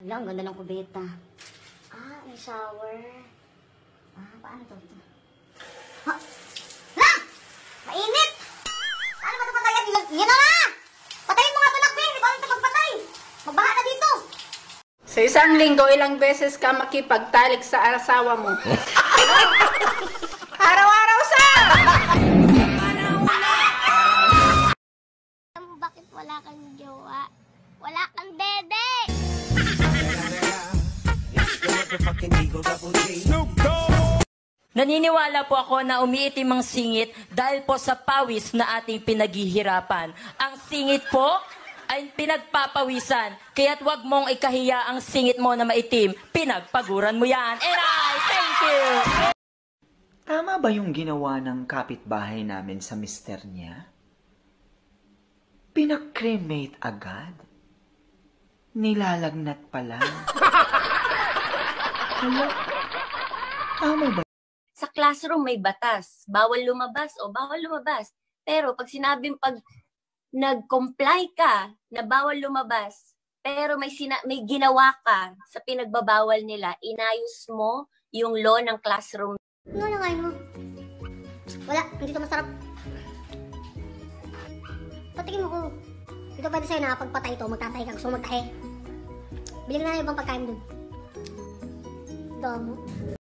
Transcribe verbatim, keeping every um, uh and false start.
Wala, ang ganda ng kubeta. Ah, may shower. Ah, paano to? Ha? Hala! Mainit! Paano ba ito patayan? Yan na nga! Patayin mo nga ito, Nakpin! Ikaw ang ito pagpatay! Magbaha na dito! Sa isang linggo, ilang beses ka makipagtalik sa asawa mo? Araw-araw sa! Bakit wala kang jowa? Wala kang dede! Naniniwala po ako na umiitim ang singit dahil po sa pawis na ating pinaghihirapan. Ang singit po ay pinagpapawisan, kaya't wag mong ikahiya ang singit mo na maitim. Pinagpaguran mo yan. And I thank you! Tama ba yung ginawa ng kapitbahay namin sa mister niya? Pinakremate agad? Nilalagnat pa lang? Hala, tama ba? Sa classroom may batas. Bawal lumabas o bawal lumabas. Pero pag sinabing pag nag-comply ka na bawal lumabas, pero may, sina may ginawa ka sa pinagbabawal nila, inayos mo yung law ng classroom. Ano na kain mo? Wala, hindi ito masarap. Patikin mo ko. Dito pwede sa'yo na pagpatay ito, magtatay ka. Gusto mo magtahe. Bili ka na yung ibang pagkain dun. Damo.